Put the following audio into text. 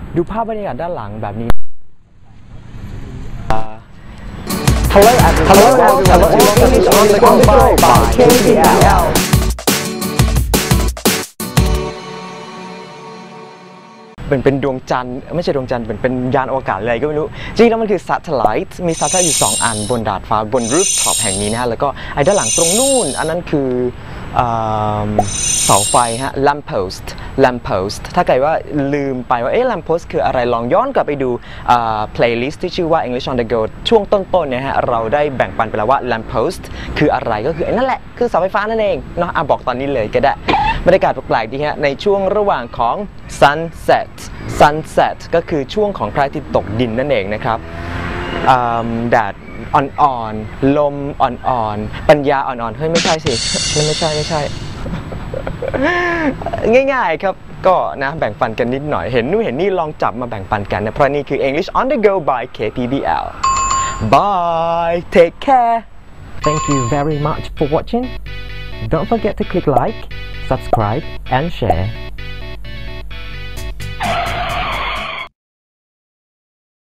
ดูภาพบรรยากาศด้านหลังแบบนี้ Hello everyone, welcome to English on the Go by KPL. เป็นดวงจันทร์ไม่ใช่ดวงจันทร์เป็นยานอวกาศอะไรก็ไม่รู้จริงแล้วมันคือ satellite มี satellite อยู่2อันบนดาดฟ้าบน rooftop แห่งนี้นะฮะแล้วก็ไอ้ด้านหลังตรงนู่นอันนั้นคือเสาไฟฮะ lamppost ถ้าเกิดว่าลืมไปว่าlamppost คืออะไรลองย้อนกลับไปดูplaylist ที่ชื่อว่า English on the Go ช่วงต้นๆเนี่ยฮะเราได้แบ่งปันไปแล้วว่า lamppost คืออะไรก็คือไอ้นั่นแหละคือเสาไฟฟ้านั่นเองเนาะบอกตอนนี้เลยก็ได้บรรยากาศแปลกๆดีฮะในช่วงระหว่างของ sunset ก็คือช่วงของพระอาทิตย์ตกดินนั่นเองนะครับแดดอ่อนๆลมอ่อนๆปัญญาอ่อนๆเฮ้ยไม่ใช่สิไม่ใช่ ง่ายๆครับก็นะแบ่งปันกันนิดหน่อยเห็นนู่นเห็นนี่ลองจับมาแบ่งปันกันนะเพราะนี่คือ English on the Go by KPBL Bye take care Thank you very much for watching. Don't forget to click like, subscribe and share.